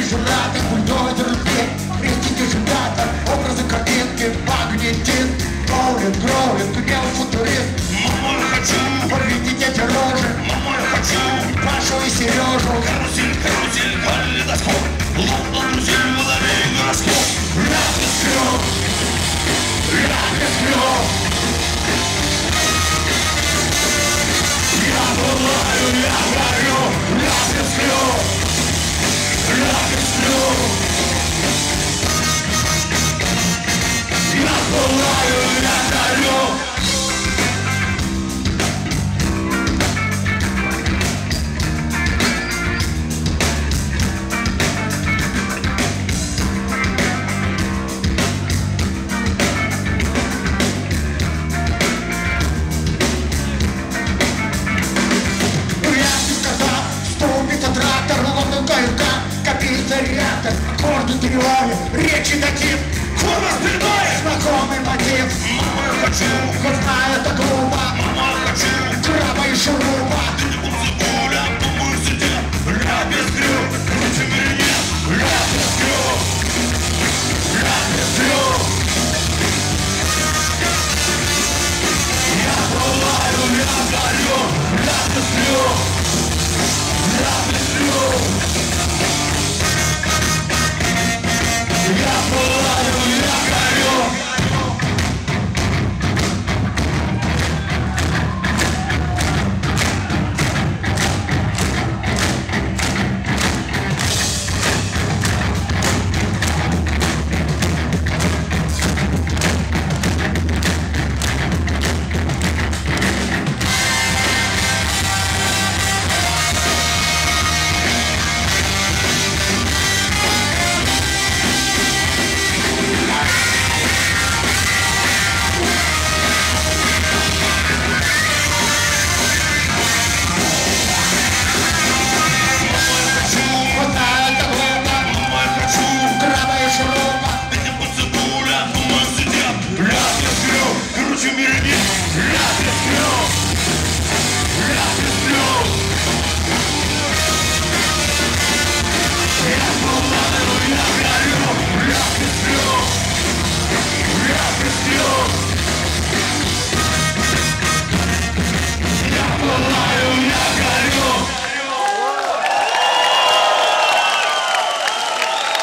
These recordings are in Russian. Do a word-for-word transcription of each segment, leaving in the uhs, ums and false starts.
рефрижератор, бульдозер, петь, престидижитатор, образы картинки, магнетит, Роулинг, Роулинг, гнев, футурист. Мама, я хочу, порвите эти рожи. Мама, я хочу, Пашу и Сережу. Карусель, карусель, калейдоскоп, Лондон, друзей, водолей, гороскоп. Ляп и склёп, ляп и склёп. Я пылаю, я горю, ляп и склёп, ляп и склёп. Я пылаю, я горю. Аккорды тревоги, речи таким. Форма спиной, знакомый мотив. Мама, я хочу, хоть знаю это грубо. Мама, я хочу, краба и шуруба. Ты не музыкуля, думаю, сидя. Ляп и склёп, круче меня нет. Ляп и склёп, ляп и склёп. Я пылаю, я горю. Ляп и склёп, ляп и склёп. Я пылаю, я горю.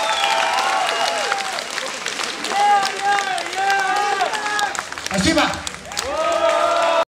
Спасибо.